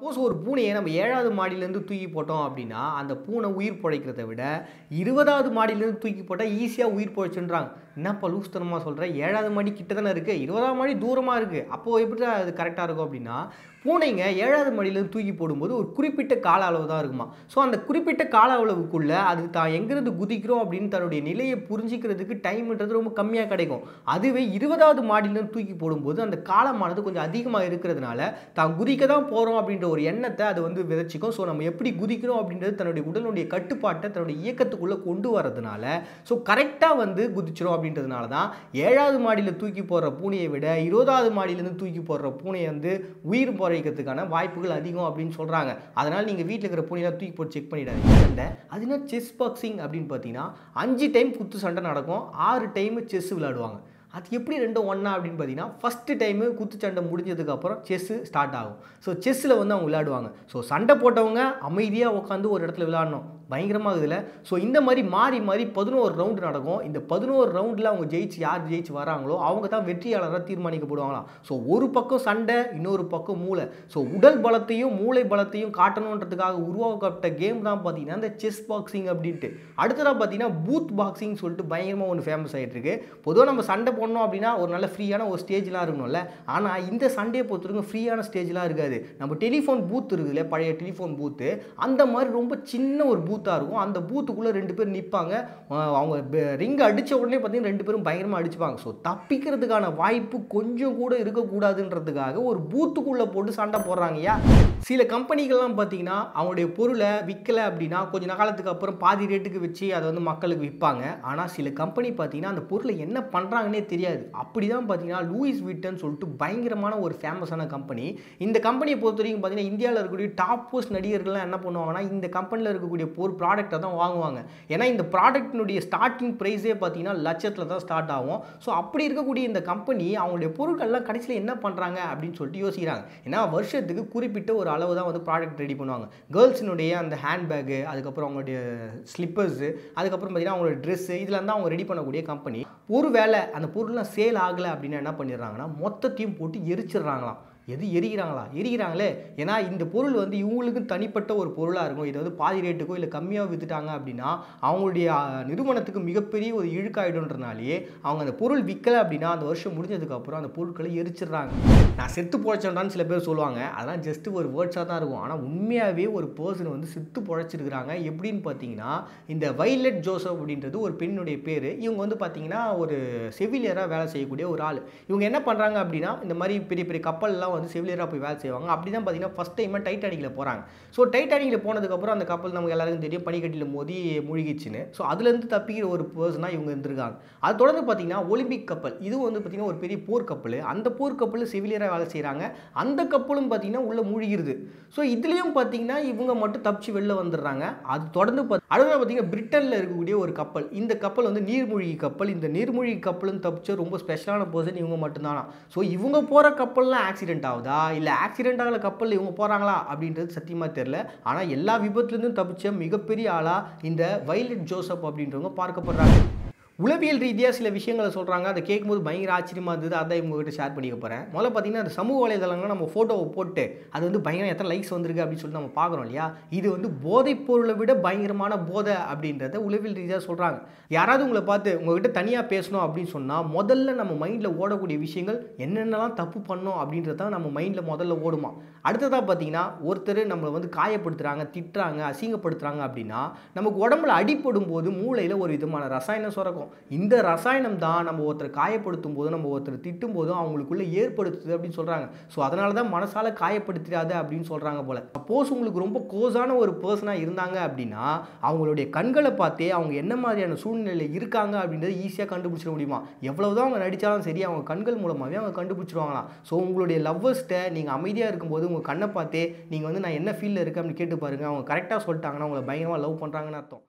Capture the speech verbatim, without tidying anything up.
Suppose ஒரு பூனையை நம்ம ஏழாவது மாடியிலேருந்து தூக்கி போட்டோம் அப்படின்னா அந்த பூனை உயிர் பிழைக்கிறத விட இருபதாவது மாடியிலேருந்து தூக்கி போட்டால் ஈஸியாக உயிர் பிழைச்சுன்றாங்க. என்னப்பா லூஸ்தனமாக சொல்கிறேன், ஏழாவது மாடி கிட்ட தானே இருக்குது, இருபதாம் மாடி தூரமாக இருக்குது, அப்போது எப்படி தான் அது கரெக்டாக இருக்கும் அப்படின்னா, பூனைங்க ஏழாவது மாடியிலேருந்து தூக்கி போடும்போது ஒரு குறிப்பிட்ட கால அளவு தான் இருக்குமா. ஸோ அந்த குறிப்பிட்ட கால அளவுக்குள்ளே அது தான் எங்கேருந்து குதிக்கிறோம் அப்படின்னு தன்னுடைய நிலையை புரிஞ்சிக்கிறதுக்கு டைம்ன்றது ரொம்ப கம்மியாக கிடைக்கும். அதுவே இருபதாவது மாடியிலேருந்து தூக்கி போடும்போது அந்த காலமானது கொஞ்சம் அதிகமாக இருக்கிறதுனால தான் குதிக்க தான் போகிறோம் அப்படின்ற ஒரு எண்ணத்தை அது வந்து விதைச்சிக்கும். ஸோ நம்ம எப்படி குதிக்கிறோம் அப்படின்றது தன்னுடைய உடலுடைய கட்டுப்பாட்டை தன்னுடைய இயக்கத்துக்குள்ளே கொண்டு வரதுனால ஸோ கரெக்டாக வந்து குதிச்சிரும். அப்படின்றதுனால தான் ஏழாவது மாடியில் தூக்கி போடுற பூனையை விட இருபதாவது மாடியிலேருந்து தூக்கி போடுற பூனையை வந்து உயிர் போகிறதுக்கான வாய்ப்புகள் அதிகம் அப்படின்னு சொல்கிறாங்க. அதனால் நீங்கள் வீட்டில் இருக்கிற பூனையெல்லாம் தூக்கி போட்டு செக் பண்ணிடாதீங்க. அது என்ன செஸ் பாக்ஸிங் அப்படின்னு பார்த்தீங்கன்னா அஞ்சு டைம் குத்து சண்டை நடக்கும், ஆறு டைம் செஸ் விளையாடுவாங்க. அது எப்படி ரெண்டும் ஒன்றா அப்படின்னு பார்த்தீங்கன்னா, ஃபஸ்ட்டு டைமு குத்துச்சண்டை முடிஞ்சதுக்கப்புறம் செஸ்ஸு ஸ்டார்ட் ஆகும். ஸோ செஸ்ஸில் வந்து அவங்க விளையாடுவாங்க. ஸோ சண்டை போட்டவங்க அமைதியாக உட்காந்து ஒரு இடத்துல விளையாடணும், பயங்கரமாக இதில். ஸோ இந்த மாதிரி மாறி மாறி பதினோரு ரவுண்டு நடக்கும். இந்த பதினோரு ரவுண்டில் அவங்க ஜெயிச்சு யார் ஜெயிச்சு வராங்களோ அவங்க தான் வெற்றியாளராக தீர்மானிக்கப்படுவாங்களாம். ஸோ ஒரு பக்கம் சண்டை, இன்னொரு பக்கம் மூளை. ஸோ உடல் பலத்தையும் மூளை பலத்தையும் காட்டணுன்றதுக்காக உருவாக்கப்பட்ட கேம் தான் பார்த்தீங்கன்னா இந்த செஸ் பாக்ஸிங் அப்படின்ட்டு. அடுத்ததாக பார்த்தீங்கன்னா பூத் பாக்ஸிங் சொல்லிட்டு பயங்கரமாக ஒன்று ஃபேமஸ் ஆகிட்டு இருக்கு. பொதுவாக நம்ம சண்டை போடணும் அப்படின்னா ஒரு நல்ல ஃப்ரீயான ஒரு ஸ்டேஜ்லாம் இருக்கணும்ல. ஆனால் இந்த சண்டையை பொறுத்தவரைக்கும் ஃப்ரீயான ஸ்டேஜ்லாம் இருக்காது. நம்ம டெலிஃபோன் பூத் இருக்குதுல்ல, பழைய டெலிஃபோன் பூத்து, அந்த மாதிரி ரொம்ப சின்ன ஒரு பூத்தாக இருக்கும். அந்த பூத்துக்குள்ளே ரெண்டு பேர் நிற்பாங்க. அவங்க ரிங் அடித்த உடனே பார்த்தீங்கன்னா ரெண்டு பேரும் பயங்கரமாக அடிச்சுப்பாங்க. ஸோ தப்பிக்கிறதுக்கான வாய்ப்பு கொஞ்சம் கூட இருக்கக்கூடாதுன்றதுக்காக ஒரு பூத்துக்குள்ளே போட்டு சண்டை போடுறாங்கய்யா. சில கம்பெனிகள்லாம் பார்த்தீங்கன்னா அவங்களுடைய பொருளை விற்கலை அப்படின்னா கொஞ்சம் காலத்துக்கு அப்புறம் பாதி ரேட்டுக்கு வச்சு அதை வந்து மக்களுக்கு விற்பாங்க. ஆனால் சில கம்பெனி பார்த்தீங்கன்னா அந்த பொருளை என்ன பண்ணுறாங்கன்னே தெரியாது. அப்படி தான் பார்த்தீங்கன்னா லூயிஸ் விட்டன் சொல்லிட்டு பயங்கரமான ஒரு ஃபேமஸான கம்பெனி. இந்த கம்பெனியை பொறுத்த வரைக்கும் பார்த்தீங்கன்னா இந்தியாவில் இருக்கக்கூடிய டாப் போஸ்ட் நடிகர்கள்லாம் என்ன பண்ணுவாங்கன்னா இந்த கம்பெனியில் இருக்கக்கூடிய ஒரு ப்ராடக்ட்டை தான் வாங்குவாங்க. ஏன்னா இந்த ப்ராடக்ட்டினுடைய ஸ்டார்டிங் ப்ரைஸே பார்த்தீங்கன்னா லட்சத்தில் தான் ஸ்டார்ட் ஆகும். ஸோ அப்படி இருக்கக்கூடிய இந்த கம்பெனி அவங்களுடைய பொருட்கள்லாம் கடைசியில் என்ன பண்ணுறாங்க அப்படின்னு சொல்லிட்டு யோசிக்கிறாங்க. ஏன்னா வருஷத்துக்கு குறிப்பிட்ட ஒரு அளவு தான் வந்து ப்ராடக்ட் ரெடி பண்ணுவாங்க. கேர்ள்ஸினுடைய அந்த ஹேண்ட்பேக்கு, அதுக்கப்புறம் அவங்களுடைய ஸ்லிப்பர்ஸு, அதுக்கப்புறம் பார்த்தீங்கன்னா அவங்களுடைய ட்ரெஸ்ஸு, இதில் தான் அவங்க ரெடி பண்ணக்கூடிய கம்பெனி. ஒரு வேளை அந்த பொருள்லாம் சேல் ஆகலை அப்படின்னா என்ன பண்ணிடுறாங்கன்னா மொத்தத்தையும் போட்டு எரிச்சிடுறாங்களாம். எது எரிகிறாங்களா எரிகிறாங்களே. ஏன்னா இந்த பொருள் வந்து இவங்களுக்கு தனிப்பட்ட ஒரு பொருளாக இருக்கும். இதை வந்து பாதி ரேட்டுக்கோ இல்லை கம்மியாக விற்றுட்டாங்க அப்படின்னா அவங்களுடைய நிறுவனத்துக்கு மிகப்பெரிய ஒரு இழுக்காயிடுன்றனாலேயே அவங்க அந்த பொருள் விற்கலை அப்படின்னா அந்த வருஷம் முடிஞ்சதுக்கப்புறம் அந்த பொருட்களை எரிச்சிடுறாங்க. நான் செத்து பொழைச்சேன்டான்னு சில பேர் சொல்லுவாங்க. அதெல்லாம் ஜஸ்ட்டு ஒரு வேர்ட்ஸாக தான் இருக்கும். ஆனால் உண்மையாகவே ஒரு பர்சன் வந்து செத்து பொழைச்சிருக்கிறாங்க. எப்படின்னு பார்த்தீங்கன்னா இந்த வைலட் ஜோசப் அப்படின்றது ஒரு பெண்ணுடைய பேர். இவங்க வந்து பார்த்தீங்கன்னா ஒரு செவிலியராக வேலை செய்யக்கூடிய ஒரு ஆள். இவங்க என்ன பண்ணுறாங்க அப்படின்னா இந்த மாதிரி பெரிய பெரிய கப்பல்லாம் வந்து செவிலியராக போய் வேலை செய்வாங்க. அப்படி தான் பார்த்தீங்கன்னா ஃபஸ்ட் டைமாக டைட்டானிக்கில் போகிறாங்க. ஸோ டைட்டானிக்கில் போனதுக்கப்புறம் அந்த கப்பல் நமக்கு எல்லாருக்கும் தெரியும் பனிக்கட்டியில் மோதி மூழ்கிச்சுன்னு. ஸோ அதுலேருந்து தப்பிக்கிற ஒரு பர்சனாக இவங்க இருந்திருக்காங்க. அது தொடர்ந்து பார்த்தீங்கன்னா ஒலிம்பிக் கப்பல், இதுவும் வந்து பார்த்தீங்கன்னா ஒரு பெரிய போர் கப்பல். அந்த போர் கப்பலில் செவிலியராக வேலை செய்கிறாங்க. அந்த கப்பலும் பார்த்தீங்கன்னா உள்ளே மூழ்கிடுது. ஸோ இதுலேயும் பார்த்தீங்கன்னா இவங்க மட்டும் தப்பிச்சு வெளில வந்துடுறாங்க. அது தொடர்ந்து அடுத்த பார்த்தீங்கன்னா பிரிட்டனில் இருக்கக்கூடிய ஒரு கப்பல். இந்த கப்பல் வந்து நீர்மூழ்கி கப்பல். இந்த நீர்மூழ்கி கப்பலும் தப்பிச்ச ரொம்ப ஸ்பெஷலான பர்சன் இவங்க மட்டும்தானா. ஸோ இவங்க போகிற கப்பல்லாம் ஆக்சிடென்ட் ஆகுதா இல்லை ஆக்சிடென்ட் ஆகல கப்பலில் இவங்க போகிறாங்களா அப்படின்றது சத்தியமாக தெரியல. ஆனால் எல்லா விபத்துலேருந்தும் தப்பிச்ச மிகப்பெரிய ஆளாக இந்த வைலட் ஜோசப் அப்படின்றவங்க பார்க்கப்படுறாங்க. உளவியல் ரீதியாக சில விஷயங்களை சொல்கிறாங்க. அதை கேட்கும்போது பயங்கர ஆச்சரியமாக இருந்தது. அதை இவங்ககிட்ட ஷேர் பண்ணிக்க போகிறேன். முதல்ல பார்த்தீங்கன்னா அந்த சமூக வலைதளங்கள் நம்ம ஃபோட்டோவை போட்டு அது வந்து பயங்கரம் எத்தனை லைக்ஸ் வந்திருக்கு அப்படின்னு சொல்லிட்டு நம்ம பார்க்குறோம் இல்லையா. இது வந்து போதைப் பொருளை விட பயங்கரமான போதை அப்படின்றத உளவியல் ரீதியாக சொல்கிறாங்க. யாராவது உங்களை பார்த்து உங்கள்கிட்ட தனியாக பேசணும் அப்படின்னு சொன்னால் முதல்ல நம்ம மைண்டில் ஓடக்கூடிய விஷயங்கள் என்னென்னலாம் தப்பு பண்ணோம் அப்படின்றது தான் நம்ம மைண்டில் முதல்ல ஓடுமா. அடுத்ததாக பார்த்தீங்கன்னா ஒருத்தர் நம்மளை வந்து காயப்படுத்துகிறாங்க, திட்டுறாங்க, அசிங்கப்படுத்துகிறாங்க அப்படின்னா நமக்கு உடம்புல அடிப்படும் போது மூளையில் ஒரு விதமான ரசாயனம் சுரக்கும். இந்த ரசாயனம் தான் நம்ம ஒருத்தர் காயப்படுத்தும் போது நம்ம ஒருத்தர் திட்டும் போதும் அவங்களுக்குள்ள ஏற்படுத்துது அப்படின்னு சொல்றாங்க. ஸோ அதனால தான் மனசால காயப்படுத்திடாத அப்படின்னு சொல்றாங்க போல. சப்போஸ் உங்களுக்கு ரொம்ப க்ளோஸான ஒரு பர்சனாக இருந்தாங்க அப்படின்னா அவங்களுடைய கண்களை பார்த்தே அவங்க என்ன மாதிரியான சூழ்நிலையில் இருக்காங்க அப்படின்றத ஈஸியாக கண்டுபிடிச்சிட முடியுமா. எவ்வளவுதான் அவங்க நடித்தாலும் சரி அவங்க கண்கள் மூலமாகவே அவங்க கண்டுபிடிச்சிருவாங்களாம். ஸோ உங்களுடைய லவ்வர்ஸ்ட்டை நீங்கள் அமைதியாக இருக்கும்போது உங்கள் கண்ணை பார்த்தே நீங்கள் வந்து நான் என்ன ஃபீலில் இருக்கேன் அப்படின்னு கேட்டு பாருங்கள். அவங்க கரெக்டாக சொல்லிட்டாங்கன்னா உங்களை பயங்கரமாக லவ் பண்ணுறாங்கன்னு அர்த்தம்.